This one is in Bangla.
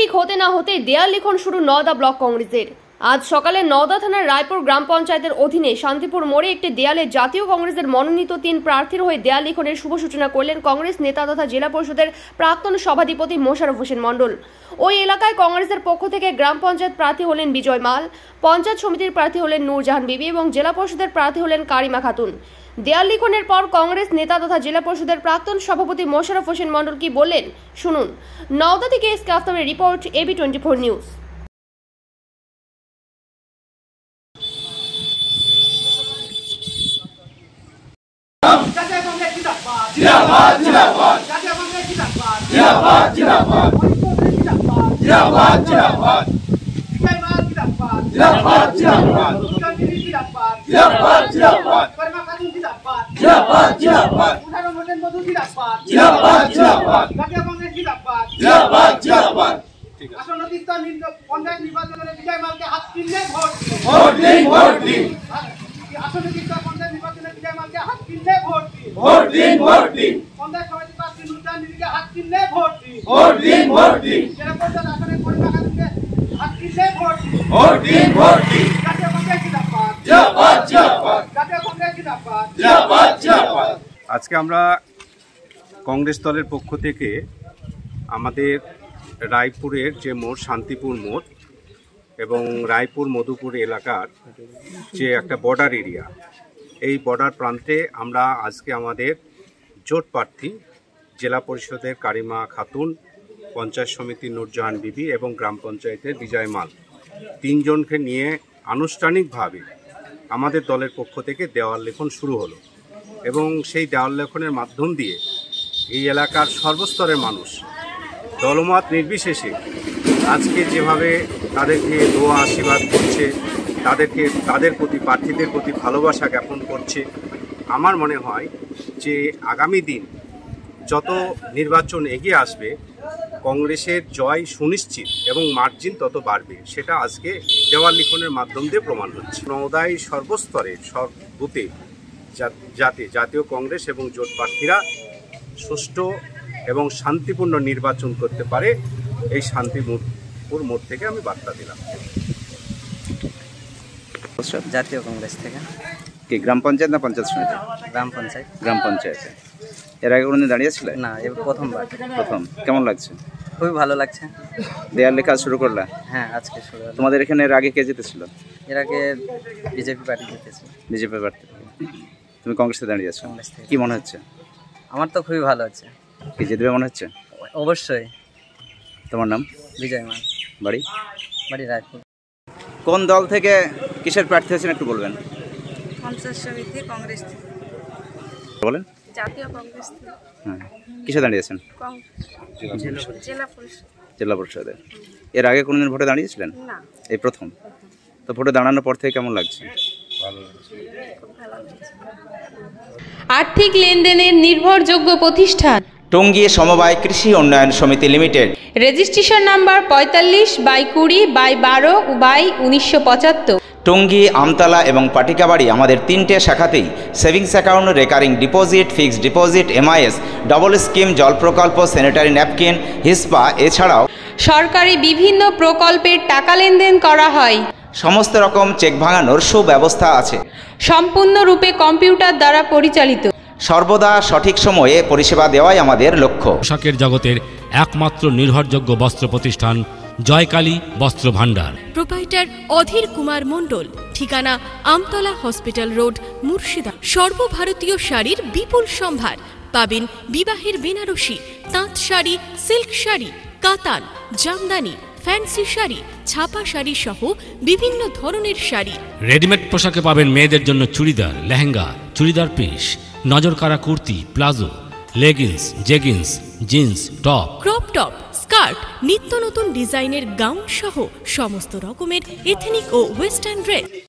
ঠিক হতে না হতে দেয়াল লিখন শুরু নওদা ব্লক কংগ্রেসের। আজ সকালে নওদা থানার রায়পুর গ্রাম পঞ্চায়েতের অধীনে শান্তিপুর মোড়ে একটি দেয়ালে জাতীয় কংগ্রেসের মনোনীত 3 প্রার্থীর হয়ে দেয়াল লিখনের শুভ সূচনা করলেন কংগ্রেস নেতা তথা জেলা পরিষদের প্রাক্তন সভাধিপতি মোশাররফ হোসেন মন্ডল। ওই এলাকায় কংগ্রেসের পক্ষ থেকে গ্রাম পঞ্চায়েত প্রার্থী হলেন বিজয় মাল, পঞ্চায়েত সমিতির প্রার্থী হলেন নূরজাহান বিবি এবং জেলা পরিষদের প্রার্থী হলেন কারিমা খাতুন। দেয়াল লিখনের পর কংগ্রেস নেতা তথা জেলা পরিষদের প্রাক্তন সভাপতি মোশাররফ হোসেন মন্ডল কি বললেন শুনুন। নওদা থেকে এসকে আফতাবের রিপোর্ট, AB24 নিউজ। जिंदाबाद जिंदाबाद जिंदाबाद जिंदाबाद जिंदाबाद जिंदाबाद जिंदाबाद जिंदाबाद जिंदाबाद जिंदाबाद जिंदाबाद जिंदाबाद जिंदाबाद जिंदाबाद जिंदाबाद ভোট দিন ভোট দিন ভোট দিন ভোট দিন ভোট দিন ভোট দিন ভোট দিন ভোট দিন জিন্দাবাদ জিন্দাবাদ জিন্দাবাদ জিন্দাবাদ। আজকে আমরা কংগ্রেস দলের পক্ষ থেকে আমাদের রায়পুরের যে মোড় শান্তিপুর মোড় এবং রায়পুর মধুপুর এলাকার যে একটা বর্ডার এরিয়া, এই বর্ডার প্রান্তে আমরা আজকে আমাদের জোট প্রার্থী জেলা পরিষদের কারিমা খাতুন, পঞ্চায়েত সমিতির নূরজাহান বিবি এবং গ্রাম পঞ্চায়েতের বিজয় মাল 3 জনকে নিয়ে আনুষ্ঠানিকভাবে আমাদের দলের পক্ষ থেকে দেওয়াল লেখন শুরু হলো এবং সেই দেওয়াল লেখনের মাধ্যম দিয়ে এই এলাকার সর্বস্তরের মানুষ দলমত নির্বিশেষে আজকে যেভাবে তাদেরকে দোয়া আশীর্বাদ করছে, তাদের প্রতি প্রার্থীদের প্রতি ভালোবাসা জ্ঞাপন করছে, আমার মনে হয় যে আগামী দিন যত নির্বাচন এগিয়ে আসবে কংগ্রেসের জয় সুনিশ্চিত এবং মার্জিন তত বাড়বে, সেটা আজকে দেওয়াল লিখনের মাধ্যম দিয়ে প্রমাণ হচ্ছে। নওদায় সর্বস্তরে সব বুথে যাতে জাতীয় কংগ্রেস এবং জোট প্রার্থীরা সুষ্ঠু এবং শান্তিপূর্ণ নির্বাচন করতে পারে, এই শান্তিপুর মোড় থেকে আমি বার্তা দিলাম। জাতীয় কংগ্রেস থেকে। কি গ্রাম পঞ্চায়েত না পঞ্চায়েত সমিতি? গ্রাম পঞ্চায়েত। গ্রাম পঞ্চায়েতে। এর আগে কোনোদিন দাঁড়িয়েছিলে? না, এবার প্রথমবার। প্রথম। কেমন লাগছে? খুবই ভালো লাগছে। দেয়াল লেখা শুরু করলা? হ্যাঁ, আজকে শুরু হলো। তোমাদের এখানে এর আগে কে জিতেছিল? এর আগে বিজেপি পার্টি জিতেছিল। BJP party. তুমি কংগ্রেসে দাঁড়িয়েছো? কংগ্রেস থেকে। কি মনে হচ্ছে? আমার তো খুবই ভালো হচ্ছে। কি জিতবে মনে হচ্ছে? অবশ্যই। তোমার নাম? বিজয় মান। বাড়ি? বাড়ি রায়পুর। কোন দল থেকে কিসের প্রার্থী হয়েছেন একটু বলবেন? পঞ্চায়েত সমিতি কংগ্রেস থেকে। বলেন। জাতীয় কংগ্রেস থেকে। হ্যাঁ, কিসে দাঁড়িয়েছেন? জেলা পরিষদ। জেলা পরিষদে। এর আগে কোনোদিন ভোটে দাঁড়িয়েছিলেন? না, এই প্রথম। তো ভোটে দাঁড়ানোর পর থেকে কেমন লাগছে? ভালো লাগছে। আর্থিক লেনদেনের নির্ভরযোগ্য প্রতিষ্ঠান টঙ্গী সমবায় কৃষি উন্নয়ন সমিতি limited. Registration number 45/20/12/1975। Tongi, Amtala এবং পাটিকাবাড়ি আমাদের 3টে শাখাতেই savings account, recurring deposit, fixed deposit, MIS, double scheme, জল প্রকল্প, স্যানিটারি ন্যাপকিন, হিসপা, এছাড়াও সরকারি বিভিন্ন প্রকল্পের টাকা লেনদেন করা হয়। সমস্ত রকম চেক ভাঙানোর সুব্যবস্থা আছে। সম্পূর্ণরূপে কম্পিউটার দ্বারা পরিচালিত। সর্বদা সঠিক সময়ে পরিষেবা দেওয়াই আমাদের লক্ষ্য। পোশাকের জগতের একমাত্র নির্ভরযোগ্য বস্ত্র প্রতিষ্ঠান জয়কালী বস্ত্র ভাণ্ডার। প্রোপাইটার অধীর কুমার মণ্ডল, ঠিকানা আমতলা হসপিটাল রোড, মুর্শিদাবাদ। সর্বভারতীয় শাড়ির বিপুল সম্ভার পাবেন। বিবাহের বেনারসি, তাঁত শাড়ি, সিল্ক শাড়ি, কাতান, জামদানি, ফ্যান্সি শাড়ি, ছাপা শাড়ি সহ বিভিন্ন ধরনের শাড়ি। রেডিমেড পোশাকে পাবেন মেয়েদের জন্য চুড়িদার, লেহেঙ্গা, চুড়িদার পিস, নজরকাড়া kurti, palazzo, leggings, jeggings, jeans, top, crop top, skirt, নিত্য নতুন ডিজাইনের গাউন সহ সমস্ত রকমের এথনিক ও ওয়েস্টার্ন ড্রেস।